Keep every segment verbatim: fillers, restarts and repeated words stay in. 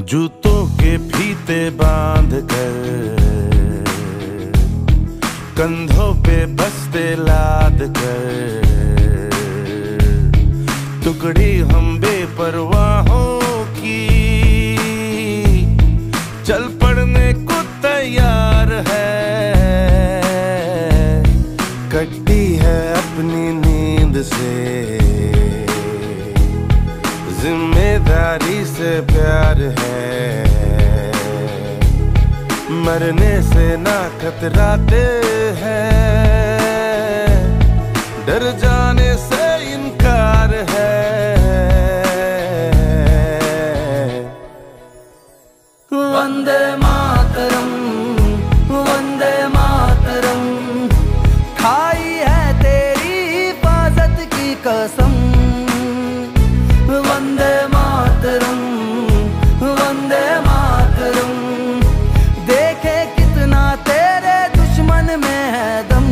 जूतों के फीते बांध कर, कंधों पे बस्ते लाद कर, टुकड़ी हम बेपरवाहों की चल पड़ने को तैयार है। कटती है अपनी नींद से, जिम्मेदारी से प्यार है, मरने से ना खतराते हैं, डर जाने से इनकार है। वंदे मातरम, वंदे मातरम, खाई है तेरी हिफाजत की कसम। वंदे मातरम, वंदे मातरम, देखे कितना तेरे दुश्मन में है दम।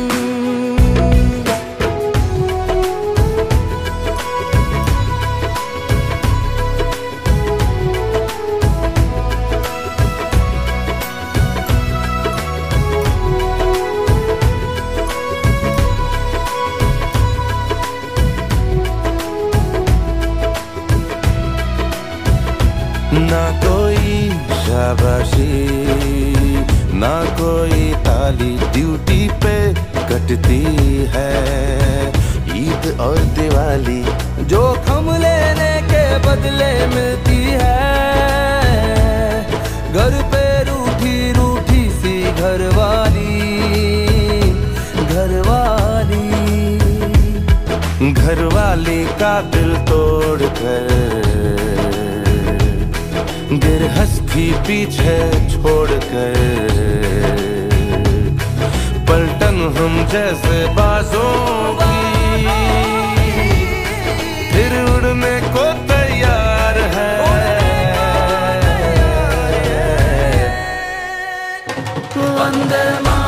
ना कोई शाबाशी, ना कोई ताली, ड्यूटी पे कटती है ईद और दिवाली। जोखम लेने के बदले मिलती है, घर पे रूठी रूठी सी घरवाली, घरवाली। घरवाली का दिल तोड़ कर, गिरहस्थी पीछे छोड़कर, पलटन हम जैसे बाजों की फिर उड़ने को तैयार है। वंदे मातरम।